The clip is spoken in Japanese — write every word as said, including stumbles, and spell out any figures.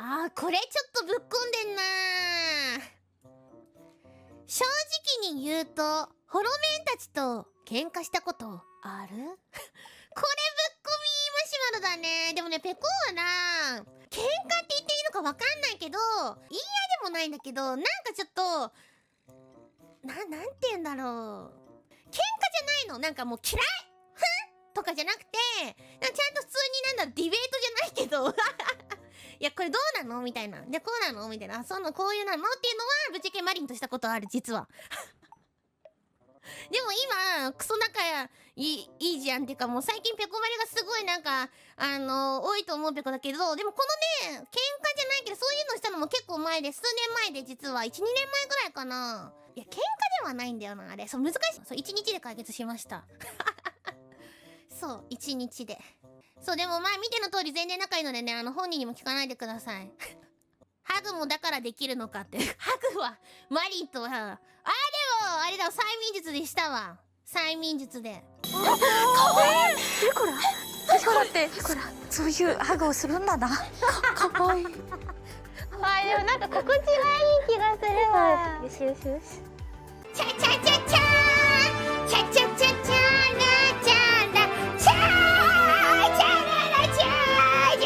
あー、これちょっとぶっこんでんなー。正直に言うと、ホロメンたちと喧嘩したことある？これぶっこみマシュマロだね。でもね、ペコはな、喧嘩って言っていいのかわかんないけど、言い合いでもないんだけど、なんかちょっと、な、なんて言うんだろう。喧嘩じゃないの。なんかもう嫌いふんとかじゃなくて、なんかちゃんと普通になんだろ、ディベートじゃないけど、いや、これどうなのみたいな。で、こうなのみたいな。あ、そんな、こういうなのっていうのは、ぶっちゃけマリンとしたことある、実は。でも今、クソ仲いい、いいじゃんっていうか、もう最近ペコマリがすごいなんか、あのー、多いと思うペコだけど、でもこのね、喧嘩じゃないけど、そういうのしたのも結構前で、数年前で実は、いち、にねんまえぐらいかな。いや、喧嘩ではないんだよな、あれ。そう、難しい。そう、いちにちで解決しました。そう、いちにちで。そう、でもまあ見ての通り全然仲いいのでね、あの、本人にも聞かないでください。ハグもだからできるのかって。ハグは、マリンとは、あれは、あれだ、催眠術でしたわ。催眠術で。 かわいい。ピコラピコラってピコラそういうハグをするんだな。かかわいい。 あ、でもなんか心地がいい気がするわ。よしよしよし。 チャチャチャチャー